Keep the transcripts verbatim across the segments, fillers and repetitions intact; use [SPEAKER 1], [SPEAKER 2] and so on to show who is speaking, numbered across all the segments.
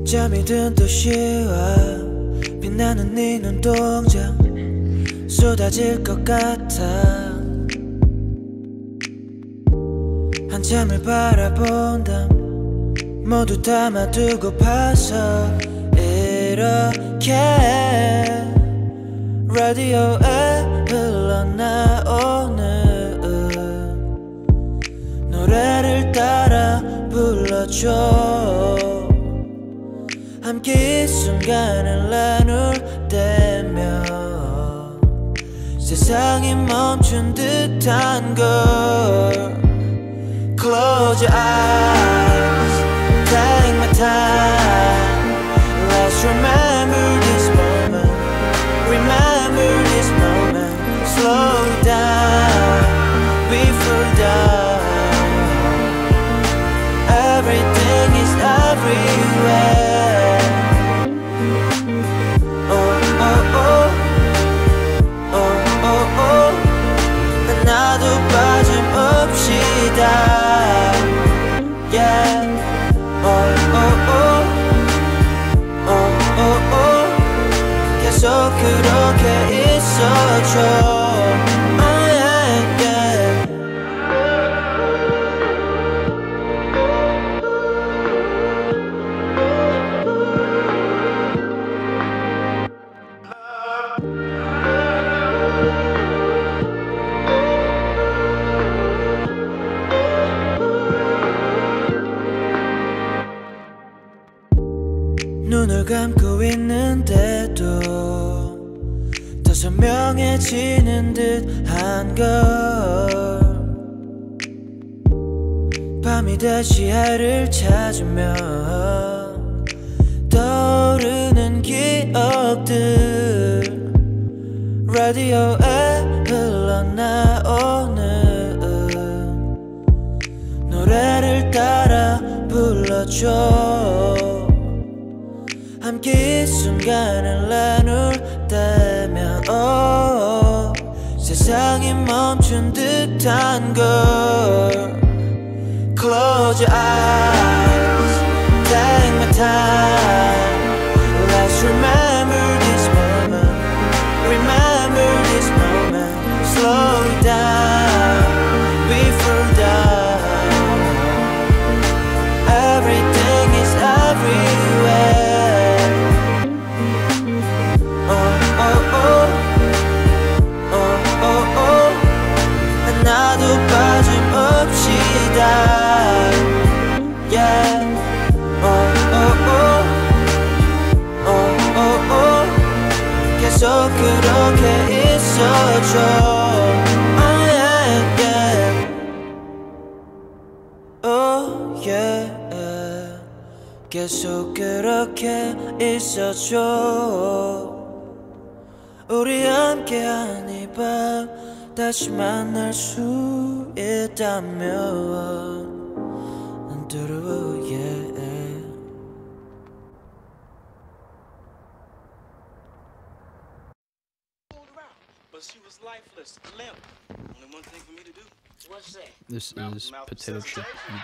[SPEAKER 1] 잠이 든 도시와 빛나는 네 눈동자 쏟아질 것 같아. 한참을 바라본다 모두 담아두고파서 이렇게 라디오에 흘러나오는 노래를 따라 불러줘. 함께 이 순간을 나눌 때면 세상이 멈춘 듯한 걸. Close your eyes, take my time. Let's remember this moment, remember this moment. Slow down, before dawn. Everything is everywhere. Oh, oh, oh. Oh, oh, oh. 하나도 빠짐없이 다. Yeah. Oh, oh, oh. Oh, oh, oh. 계속 그렇게 있어줘. Oh, yeah, yeah. 눈을 감고 있는데도 더 선명해지는 듯한 걸. 밤이 다시 해를 찾으면 떠오르는 기억들 라디오에 흘러나오는 노래를 따라 불러줘. 함께 이 순간을 나눌 때면 oh, 세상이 멈춘 듯한 걸. Close your eyes, take my time. Let's remember this moment, remember this moment. Slow down, before dawn. Everything is everywhere. 나도 빠짐없이 다. Yeah. Oh, oh, oh. Oh, oh, oh. 계속 그렇게 있어줘. Oh, yeah, yeah. Oh, yeah. 계속 그렇게 있어줘. 우리 함께한 이 밤 다시 만날 수 있다면 두루 yeah.
[SPEAKER 2] But she was lifeless, limp. Only one thing for me to do. What's that?
[SPEAKER 3] This
[SPEAKER 2] mouth,
[SPEAKER 3] is
[SPEAKER 2] mouth
[SPEAKER 3] potato chip.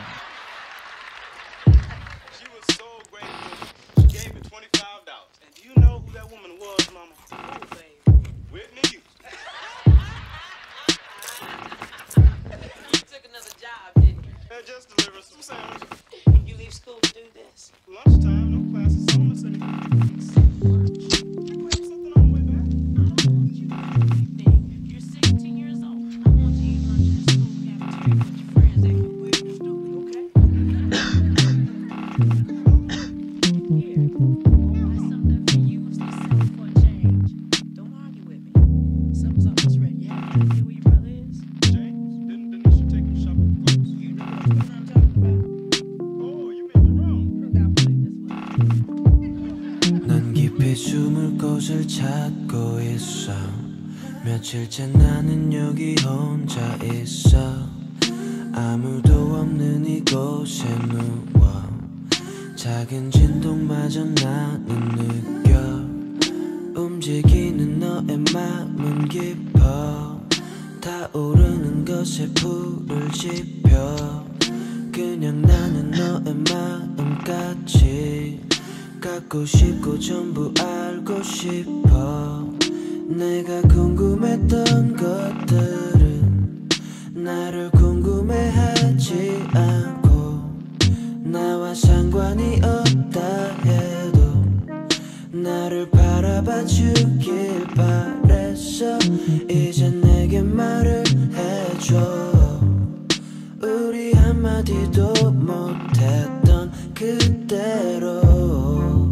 [SPEAKER 2] She was so grateful. She gave me twenty-five dollars. And do you know who that woman was, Mama? Who, baby? Whitney Houston.
[SPEAKER 4] You took another job, didn't you?
[SPEAKER 2] And just deliver some sandwiches.
[SPEAKER 4] You leave school to do this?
[SPEAKER 2] Lunchtime, no classes, so I'm listening. Grab something on the way back.
[SPEAKER 4] I don't want you to do anything. You're sixteen years old. I want you to eat lunch in the school cafeteria with your friends acting weird and stupid, okay? Here, buy something for you and stay simple for a change. Don't argue with me. Something's almost ready. You have any idea where your brother is?
[SPEAKER 2] James, didn't, didn't you take him shopping for clothes?
[SPEAKER 4] You know what I'm talking about.
[SPEAKER 2] Oh, you mean Jerome?
[SPEAKER 4] Forgot what that's what.
[SPEAKER 1] 난 깊이 숨을 곳을 찾고 있어. 며칠째 나는 여기 혼자 있어. 아무도 없는 이곳에 누워 작은 진동마저 나는 느껴. 움직이는 너의 맘은 깊어. 타오르는 것에 불을 지펴. 그냥 나는 너의 마음같이 갖고 싶고 전부 알고 싶어. 내가 궁금했던 것들은 나를 궁금해하지 않고 나와 상관이 없다 해도 나를 바라봐 주길 바랬어. 이제 내게 말을 해줘. 우리 한마디도 못했던 그대로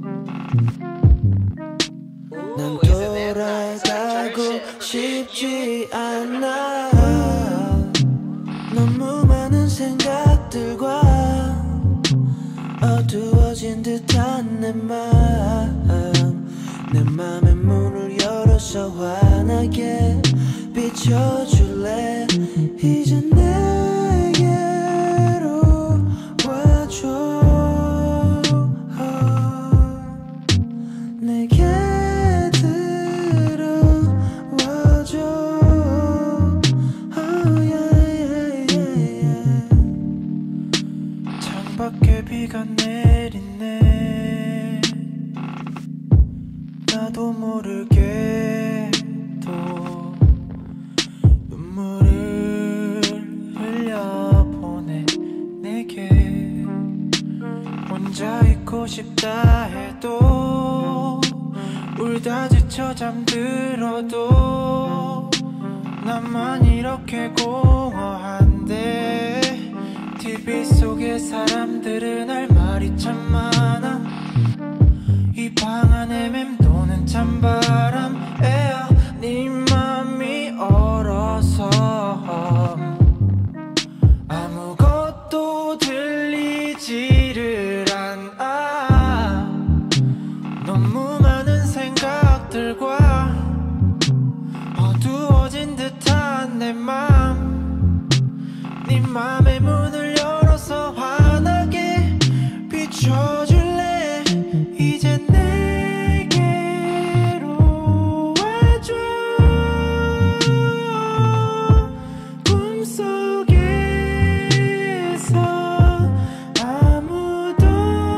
[SPEAKER 1] 난 돌아가고 싶지 않아. 너무 많은 생각들과 어두워진 듯한 내 마음. 내 맘의 문을 열어서 환하게 비춰줄래. 이제 내게로 와줘. 내게 들어와줘. oh, yeah, yeah, yeah, yeah. 창밖에 비가 내리네. 나도 모르게 또 눈물을 흘려보내. 내게 혼자 있고 싶다 해도 울다 지쳐 잠들어도 나만 이렇게 공허한데 티비 속의 사람들은 할 말이 참 많아. 이 방 안에 맴도는 찬바람에야 네 맘이 얼어서 아무것도 들리지를 않아. 너무 많은 생각들과 어두워진 듯한 내 맘. 네 맘의 문을 열어서 환하게 비춰줄래. 이제 내게로 와줘. 꿈속에서 아무도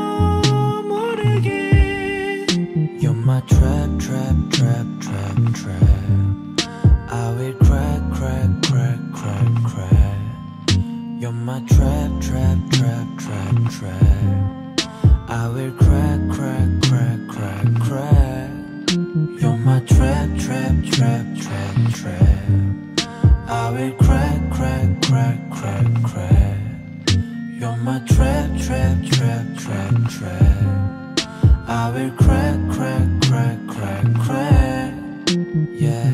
[SPEAKER 1] 모르게. You're my trap, trap, trap, trap, trap. I will crack, crack, crack, crack, crack. You're my trap, trap, trap, trap, trap. I will crack, crack, crack, crack, crack. You're my trap, trap, trap, trap, trap. I will crack, crack, crack, crack, crack. You're my trap, trap, trap, trap, trap. I will crack, crack, crack, crack, crack. Yeah.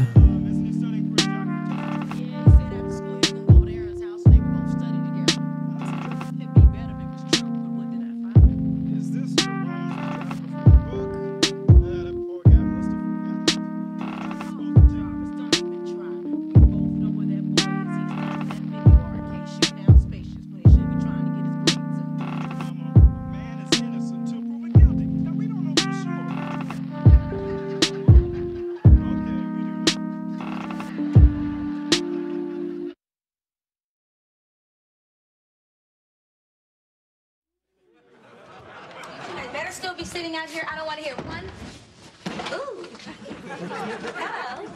[SPEAKER 3] Better still be sitting out here. I don't want to hear one. Ooh. Hello.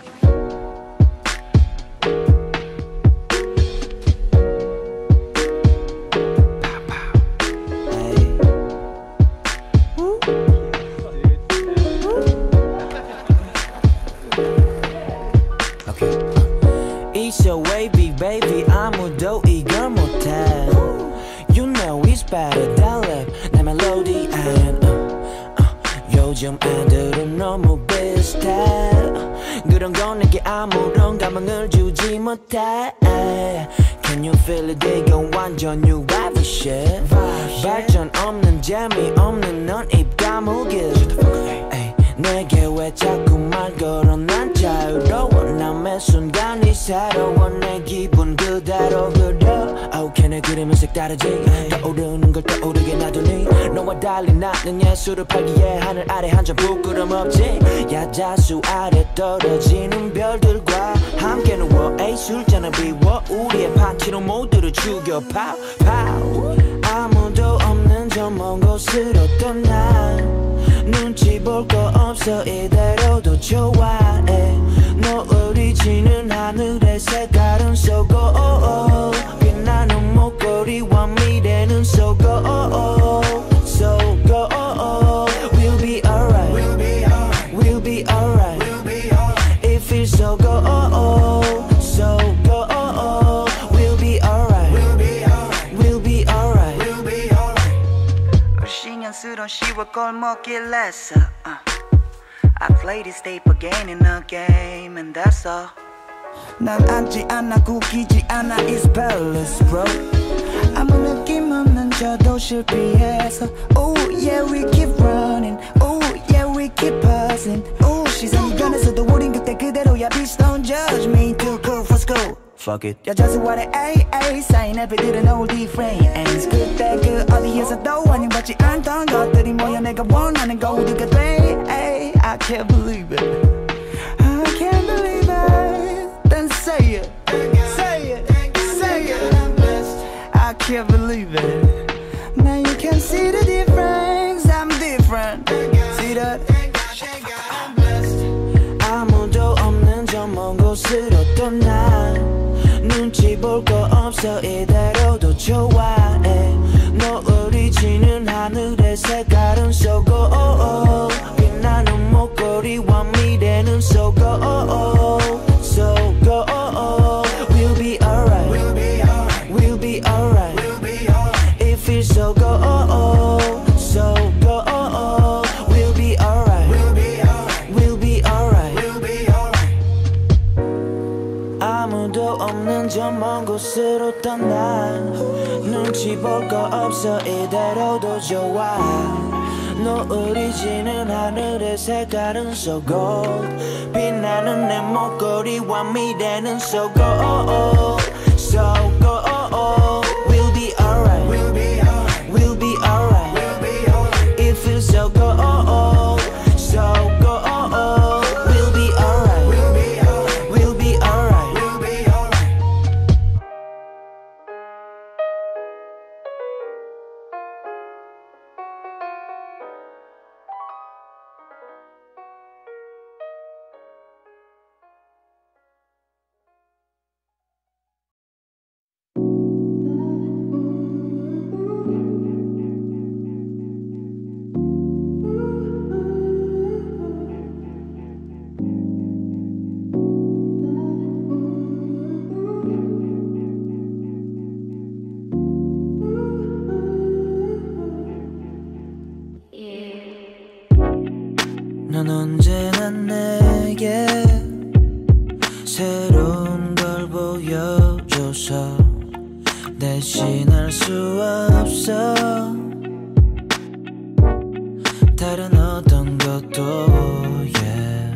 [SPEAKER 1] It's so wavy, baby. 아무도 이걸 못해. You know it's better than rap. 내 멜로디 and uh, uh, 요즘 애들은 너무 비슷해. 그런 건 내게 아무런 감흥을 주지 못해. Can you feel it? 이건 완전 new vibe shit. 발전 없는 재미없는 넌 입 다물길. 내게 왜 자꾸 말 걸어. 난 자유로워. 남의 순간이 새로워. 내 기분 그대로 그려. Okay 내 그림은 색다르지. 떠오르는 걸 떠오르게 놔두니 너와 달리 나는 예술을 팔기에 하늘 아래 한 점 부끄럼 없지. 야자수 아래 떨어지는 별들과 함께 누워 에이 술잔을 비워 우리의 파티로 모두를 죽여 파우 파우. 아무도 없는 저 먼 곳으로 떠나 눈치 볼 거 없어 이대로도 좋아해 노을이 지는 하늘의 색깔은 속고 빛나는 목걸이와 미래는 속고 속고 We'll be alright We'll be alright We'll be alright We'll be alright It feels so good so good We'll be alright We'll be alright We'll be alright We'll be alright 신경스러운 시월 골목길에서 uh. I play this tape again and again and that's all 난 앉지 않아 구기지 않아 It's balance bro 아무 느낌 없는 저 도시를 피해서 Oh yeah we keep running Oh yeah we keep passing Oh 시선이 변해서도 우린 그때 그대로야 Bitch don't judge me Too cool for school Fuck it 여자수 아래 에이 에이 쌓인 애들은 oldie friends 그때 그 어디에서도 환영받지 않던 것들이 모여 내가 원하는 거 우리가 돼 에이, I can't believe it I can't believe it Then say it Say it Say it I can't believe it Now you can see the difference I'm different See that 아무도 없는 저 먼 곳으로 떠나 눈치 볼 거 없어 이대로도 좋아해 노을이 지는 하늘의 색깔은 속고 빛나는 목걸이와 미래는 속고 속고 We'll be alright We'll be alright We'll be alright We'll be alright It feels so good so good We'll be alright We'll be alright We'll be alright We'll be alright 아무도 없는 저 먼 곳으로 떠나 눈치 볼 거 없어 이대로도 좋아 노을이 지는 하늘의 색깔은 so gold 빛나는 내 목걸이와 미래는 so gold so gold We'll be alright We'll be alright We'll be alright We'll be alright It feels so gold so gold We'll be alright We'll be alright We'll be alright We'll be alright 넌 언제나 내게 새로운 걸 보여줘서 대신할 수 없어 다른 어떤 것도 yeah.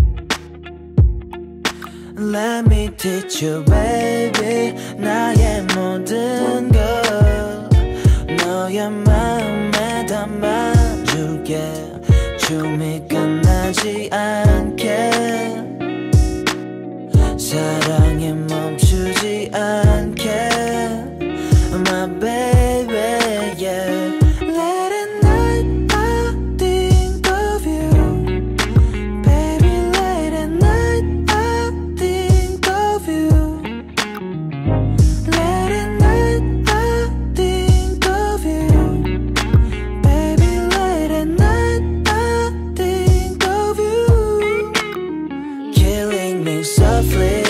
[SPEAKER 1] Let me teach you baby 나의 모든 것 너의 마음에 담아줄게 춤이 끝나지 않게 사랑이 멈추지 않게 My baby yeah Late at night I think of you Baby late at night I think of you Late at night I think of you Baby late at night killing me softly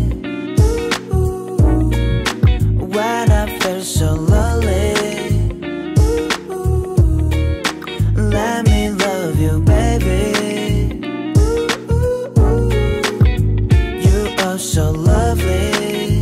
[SPEAKER 1] when I feel so lonely. Let me love you, baby. You are so lovely.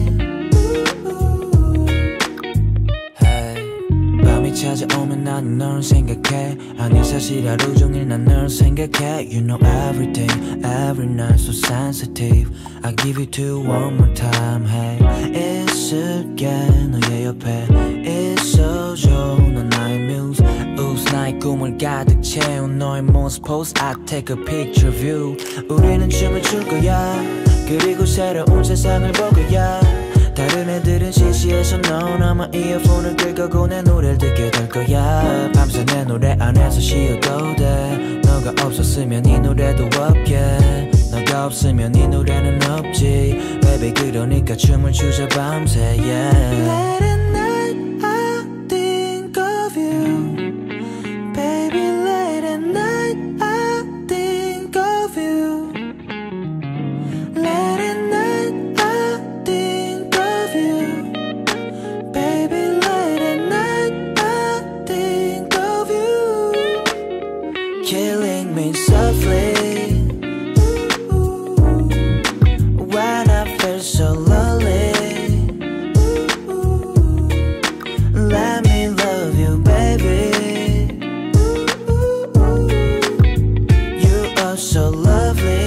[SPEAKER 1] Hey, 밤이 찾아오면 나는 널 생각해. 아니 사실 하루 종일 난 널 생각해. You know everything, every night so sensitive. I give you to one more time. Hey, 있을게 너의 옆에 있어줘. 넌 나의 muse. Oops, 나의 꿈을 가득 채운 너의 모습 pose. I take a picture of you. 우리는 춤을 출 거야. 그리고 새로운 세상을 볼 거야. 다른 애들은 밤에는 시시해서 넌 아마 이어폰을 끌 거고 내 노래를 듣게 될 거야. 밤새 내 노래 안에서 쉬어도 돼. 너가 없었으면 이 노래도 없게. 너가 없으면 이 노래는 없지. Baby 그러니까 춤을 추자 밤새 yeah. Late at night I think of you. Baby late at night I think of you. Late at night I think of you. Baby late at night I think of you. Killing me softly when I feel so lonely. Let me love you, baby. You are so lovely.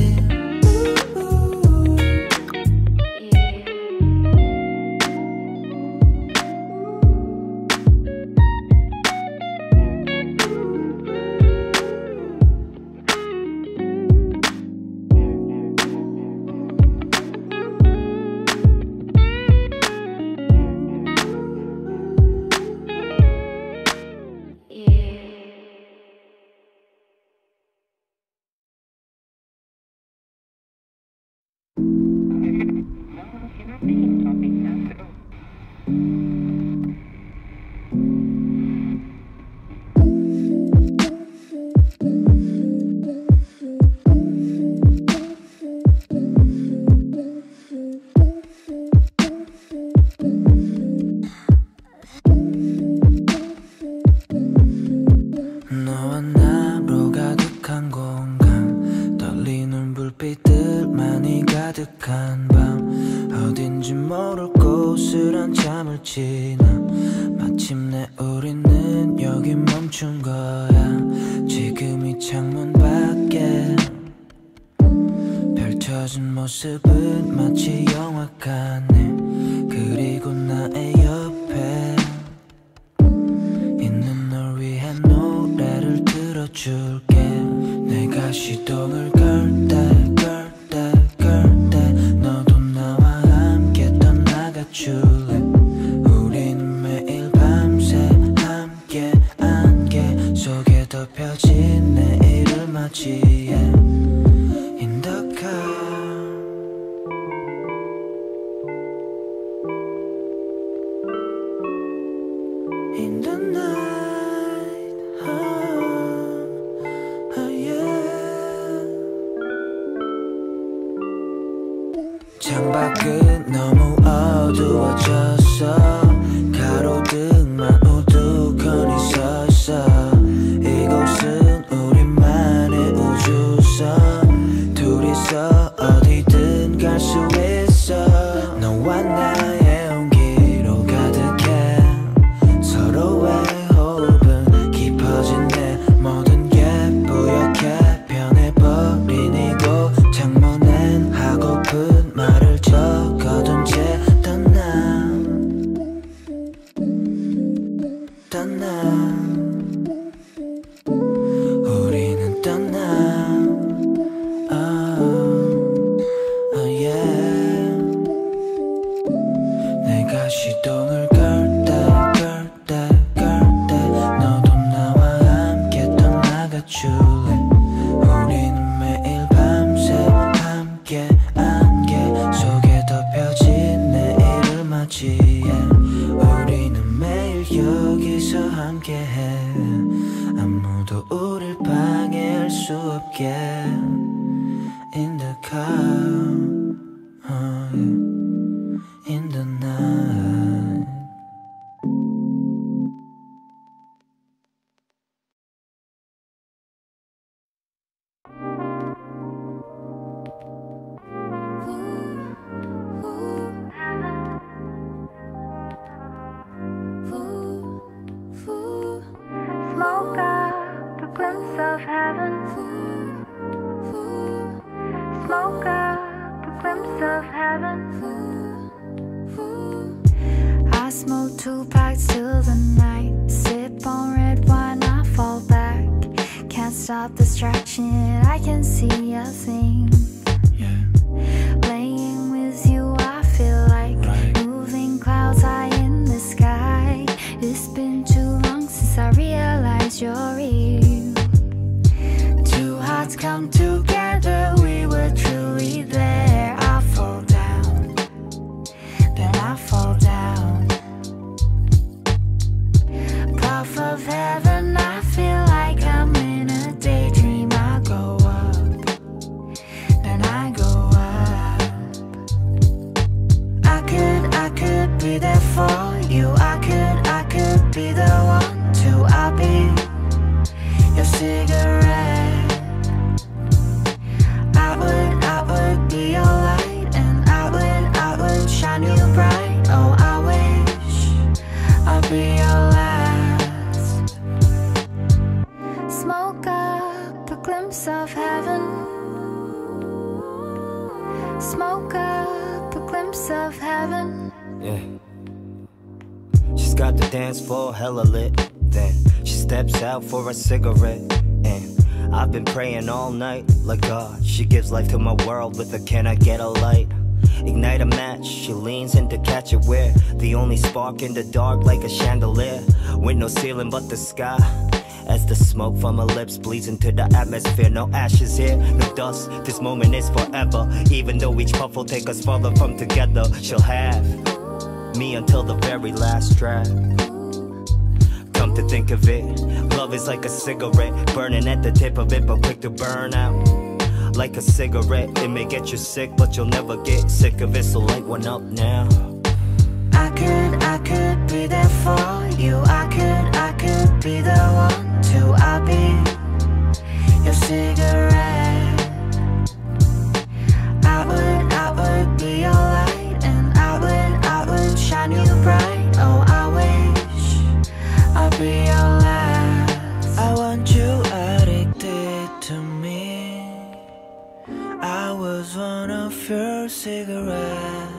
[SPEAKER 1] 너와 나로 가득한 공간, 떨리는 불빛들만이 가득한 밤, 어딘지 모를 곳을 한참을 지나 마침내 우리는 여기 멈춘 거야. 지금 이 창문 밖에 펼쳐진 모습은 마치 영화 같네. 그리고 나의 옆에 있는 널 위해 노래를 들어줄게. 내가 시동을 걸 때 걸 때 걸 때 너도 나와 함께 떠나가줄래. 우리는 매일 밤새 함께 안개 속에 덮여진 내일을 맞이해. In the car in the night, oh, oh yeah. 창밖은 너무 어두워졌어. 가로등만 우두커니 서있어. 이곳은 우리만의 우주선. 둘이서 어디든 갈 수 있어. 너와 나의 온기로 가득해. 서로의 호흡은 깊어진 내 모든 게 뿌옇게 변해버린 이곳. 창문엔 하고픈 말을 적어둔 채 떠나 떠나 우리는 떠나. oh, oh yeah. 내가 시동을 걸 때 걸 때 걸 때 너도 나와 함께 떠나가줄래. 우리는 매일 밤새 함께 안개 속에 덮여진 내일을 맞이해. 우리는 매일 여기서 함께해. 아무도 우릴 방해할 수 없게. In the car, oh, yeah. In the night.
[SPEAKER 5] Smoke up a glimpse of heaven. Smoke up a glimpse of heaven. I smoke two packs till the night. Sip on red wine, I fall back. Can't stop distraction, I can see a thing.
[SPEAKER 1] Yeah.
[SPEAKER 5] Laying with you, I feel like
[SPEAKER 1] Right.
[SPEAKER 5] moving of heaven.
[SPEAKER 1] Yeah. She's got the dance floor hella lit. Then she steps out for a cigarette. And I've been praying all night, like God, she gives life to my world with a can I get a light. Ignite a match, she leans in to catch it. We're the only spark in the dark, like a chandelier, with no ceiling but the sky. As the smoke from her lips bleeds into the atmosphere. No ashes here, no dust, this moment is forever. Even though each puff will take us further from together, she'll have me until the very last drag. Come to think of it, love is like a cigarette, burning at the tip of it but quick to burn out. Like a cigarette, it may get you sick but you'll never get sick of it, so light one up now.
[SPEAKER 5] I could, I could be there for you. I could, I could be the one to. I'll be your cigarette. I would, I would be your light, and I would, I would shine you bright. Oh, I wish I'll be your last.
[SPEAKER 1] I want you addicted to me. I was one of your cigarettes.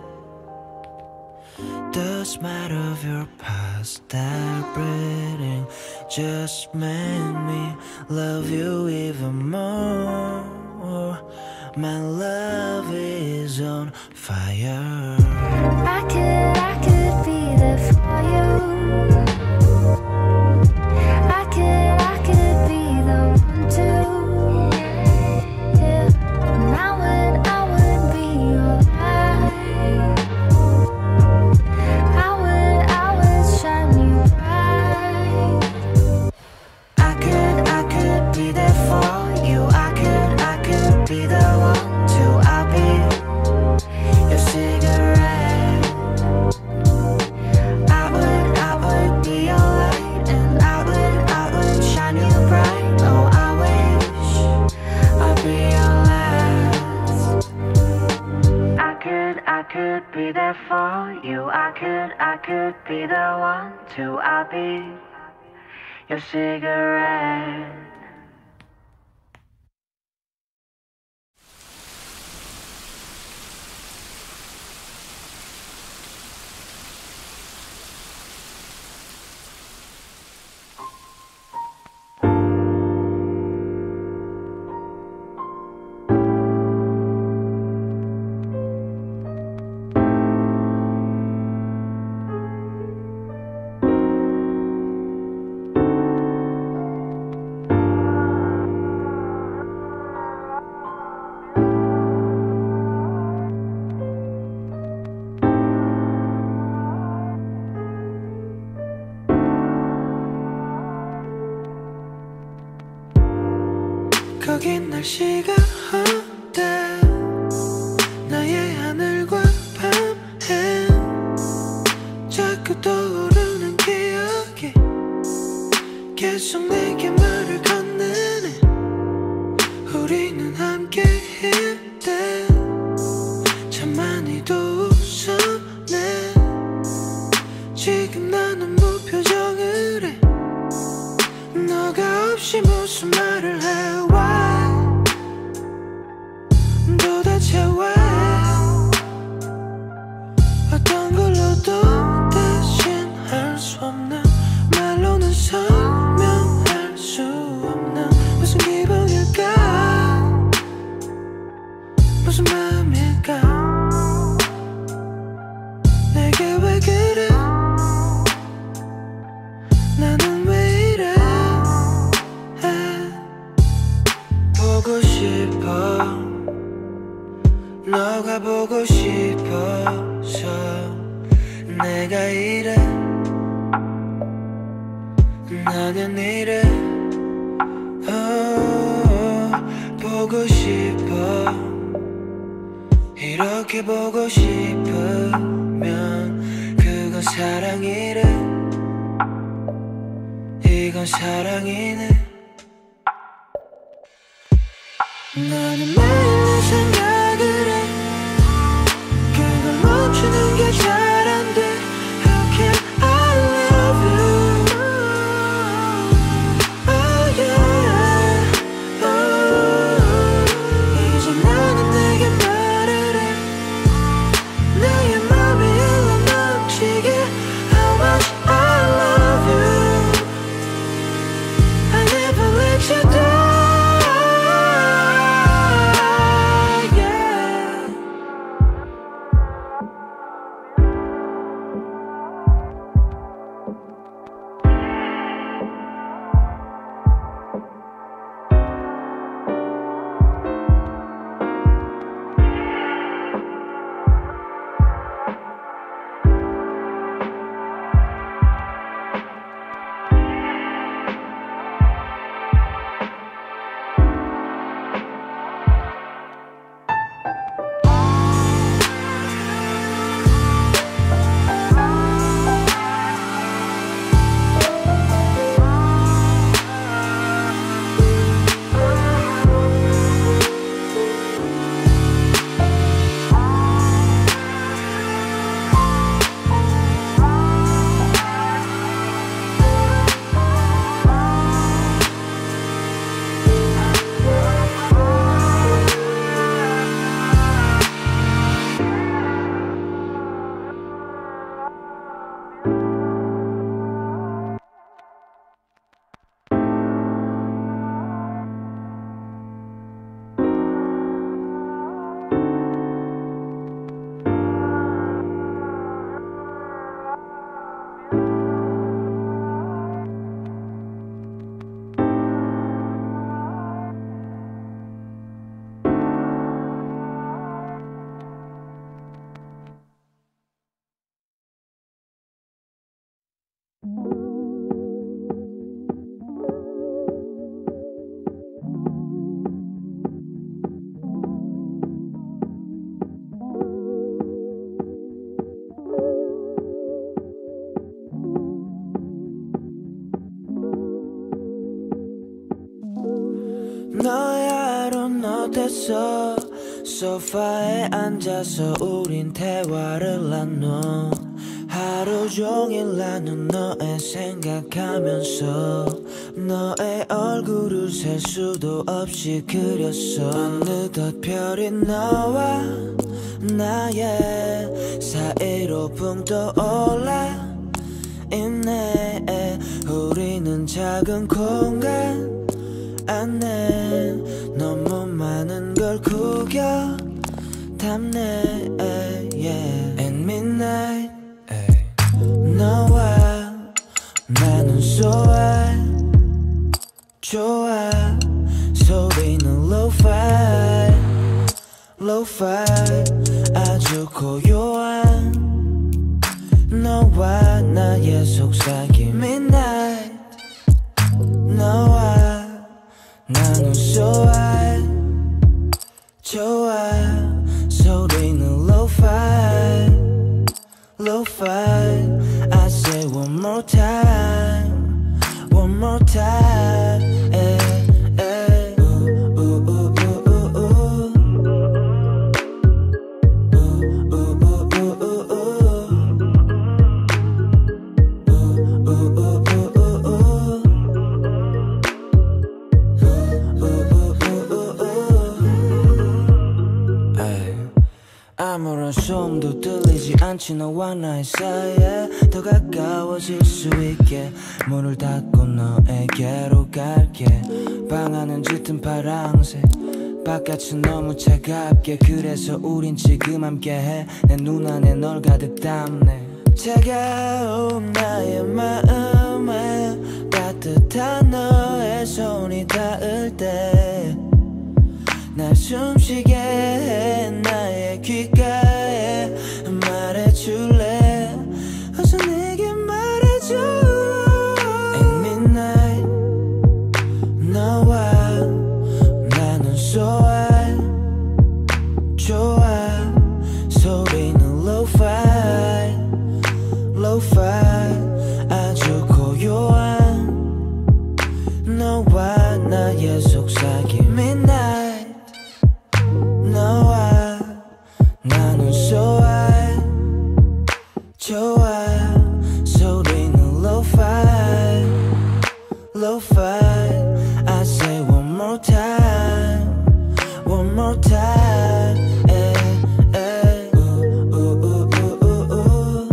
[SPEAKER 1] The smell of your past that breathing just made me love you even more. My love is on fire.
[SPEAKER 5] I could, I could be there for you. I could, I could be the one to. Yeah, and I would, I would be your light. I would, I would shine you bright. I could, I could be there for you. I could, I could be the one to. I'll be your cigarette. I would, I would be your light, and I would, I would shine you bright. Oh, I wish I'll be your last. I could, I could be there for you. I could, I could be the one to. I'll be your cigarette.
[SPEAKER 1] 거긴 날씨가 어때? 나의 하늘과 밤에 자꾸 떠오르는 기억이 계속 내게 말을 건네네. 우리는 함께일 때 참 많이도 웃었네. 지금 나는 무표정을 해. 너가 없이 무슨 말을 해. Why? 도대체 왜? 어떤 걸로도 대신할 수 없는 말로는 설명할 수 없는 무슨 기분일까? 무슨 마음일까? 내게 왜 그래? 나는 왜 이래? 보고 싶어. 너가 보고 싶어서 내가 이래. 나는 이래. oh, 보고 싶어. 이렇게 보고 싶으면 그건 사랑이래. 이건 사랑이네. 나는 매일 생각을 해. 그걸 멈추는 게 잘 안 돼. How can I love you? Oh yeah. oh. 이제 나는 내게 말을 해. 나의 너의 하루는 어땠어? 소파에 앉아서 우린 대화를 나눠. 하루 종일 나는 너의 생각하면서 너의 얼굴을 셀 수도 없이 그렸어. 어느덧 별이 너와 나의 사이로 붕 떠올라 있네. 우리는 작은 공간 안에 너무 많은 걸 구겨 담네. yeah. And midnight 너와 나는 좋아 좋아. 소리는 lo-fi lo-fi 아주 고요한 너와 나의 속삭임. Midnight 너와 나는 좋아 좋아. 소리는 lo-fi lo-fi. I say one more time one more time. eh, eh. Ooh, ooh, ooh, ooh, ooh, ooh. Ooh, ooh, ooh, ooh, ooh, ooh. Ooh, ooh, ooh, ooh, ooh, ooh. Ay. 아무런 소음도 들리지 않지. 너와 나의 사이에 더 가까워질 수 있게 문을 닫고 너에게로 갈게. 방 안은 짙은 파랑색 바깥은 너무 차갑게. 그래서 우린 지금 함께해. 내 눈 안에 널 가득 담네. 차가운 나의 마음에 따뜻한 너의 손이 닿을 때 날 숨쉬게 해. 나의 귓가에 말해줄래. 어서 내게 말해줘. At midnight 너와 나는 좋아 좋아. 소리는 lo-fi lo-fi 아주 고요한 너와 나의 속삭임. Midnight 너와 나는 좋아 좋아. 소리는 lo-fi lo-fi. I say one more time one more time. eh, eh. Ooh, ooh, ooh, ooh, ooh, ooh.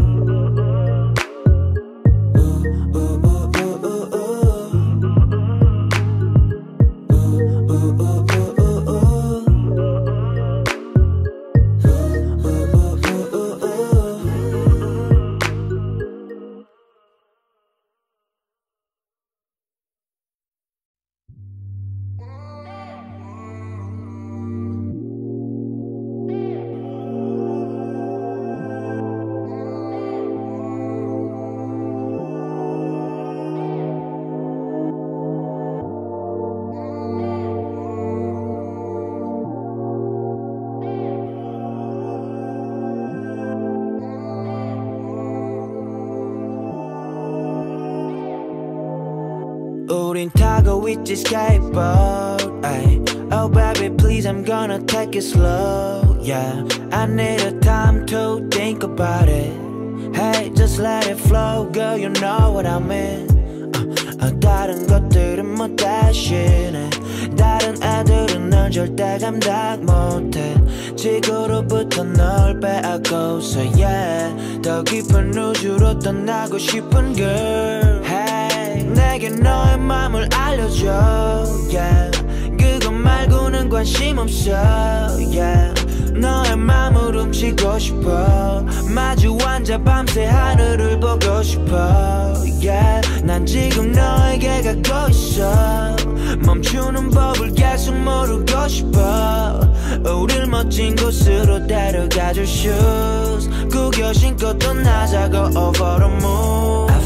[SPEAKER 1] Ooh, ooh, ooh, ooh, ooh, ooh. Ooh, ooh, ooh, ooh, ooh, ooh. 우린 타고 있지 skateboard. ay. Oh baby please I'm gonna take it slow. Yeah I need a time to think about it. Hey just let it flow girl you know what I mean. uh, uh, 다른 것들은 뭐 대신해. 다른 애들은 널 절대 감당 못해. 지구로부터 널 빼앗고서 yeah 더 깊은 우주로 떠나고 싶은 girl. Hey 내게 너의 맘을 알려줘. yeah 그것 말고는 관심 없어. yeah 너의 맘을 훔치고 싶어. 마주 앉아 밤새 하늘을 보고 싶어. yeah 난 지금 너에게 가고 있어. 멈추는 법을 계속 모르고 싶어. 우릴 멋진 곳으로 데려가줄 shoes. 구겨 신고 떠나자고 over the moon.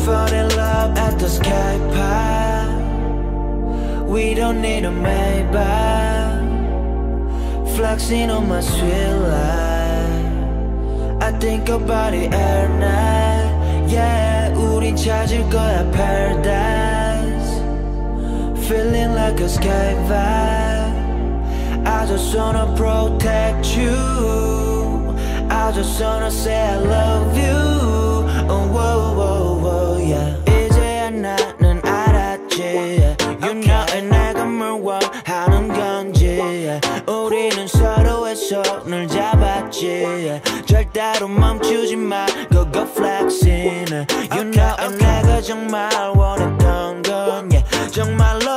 [SPEAKER 1] fall in love at the sky park. We don't need a Maybach. Flexing on my sweet life. I think about it every night. Yeah, 우린 찾을 거야 paradise. Feeling like a sky vibe. I just wanna protect you. I just wanna say I love you. Oh, whoa, whoa, whoa, yeah. 이제야 나는 알았지. Yeah. You know 내가 뭘 원하는 건지. Yeah. 우리는 서로의 손을 잡았지. Yeah. 절대로 멈추지 말고 go flexing. Yeah. You know 내가 정말 원했던 건 yeah. 정말로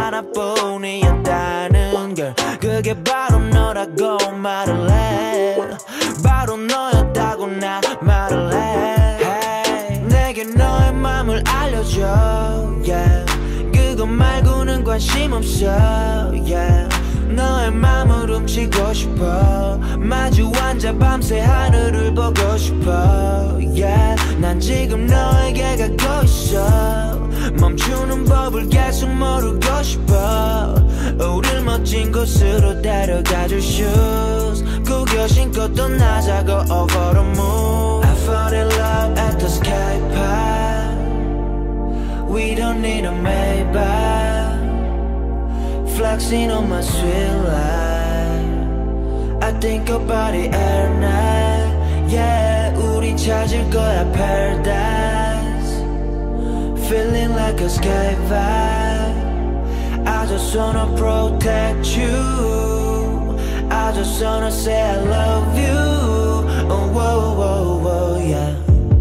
[SPEAKER 1] 하나뿐이었다는 걸. 그게 바로 너라고 말을 해. 바로 너였다고 나 말을 해. Hey, 내게 너의 맘을 알려줘. Yeah. 그거 말고는 관심 없어. Yeah. 너의 맘을 훔치고 싶어. 마주 앉아 밤새 하늘을 보고 싶어. Yeah. 난 지금 너에게 가고 있어. 멈추는 법을 계속 모르고 싶어. 우릴 멋진 곳으로 데려가줄 shoes. 구겨 신고 떠나자고 over the moon. I fall in love at the sky park. We don't need a Maybach. Flexing on my sweet life. I think about it every night. Yeah, 우린 찾을 거야 paradise. Feeling like a sky vibe. I just wanna protect you. I just wanna say I love you. Oh, whoa, whoa, whoa, yeah.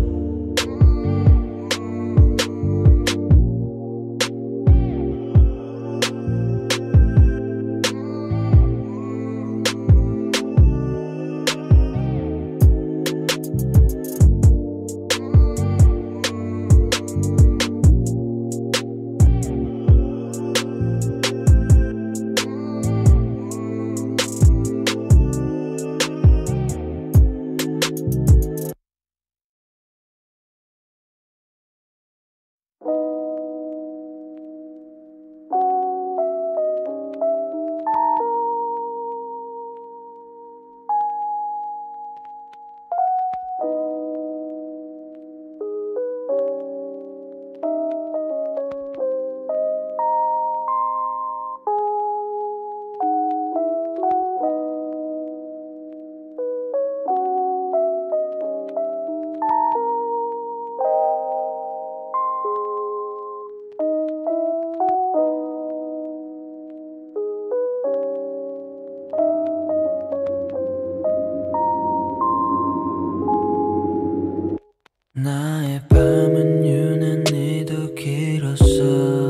[SPEAKER 1] 나의 밤은 유난히도 길었어.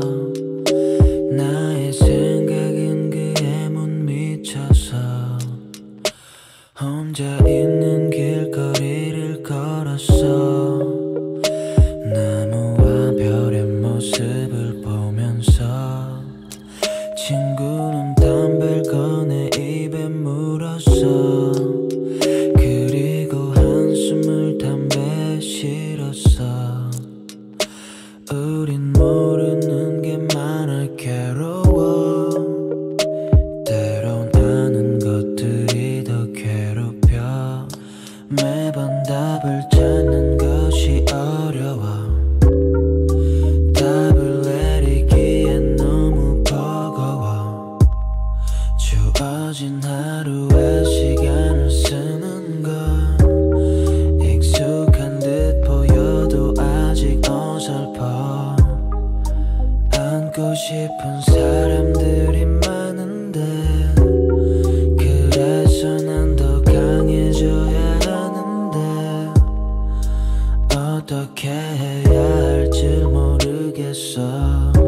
[SPEAKER 1] 나의 생각은 그에 못 미쳐서 혼자 있는 길거리를 걸었어. 나무와 별의 모습을 보면서 친구는 담배를 꺼내 입에 물었어. 그리고 한숨을 담배에 실었어. 우린 모르는 게 많아 괴로워. 때론 아는 것들이 더 괴롭혀. 매번 답을 찾는 것이 어려워. 답을 내리기엔 너무 버거워. 주어진 하루에 시간을 쓰는 건 익숙한 듯 보여도 아직 어설퍼. 안고 싶은 사람들이 많은데 그래서 난 더 강해져야 하는데 어떻게 해야 할지 모르겠어.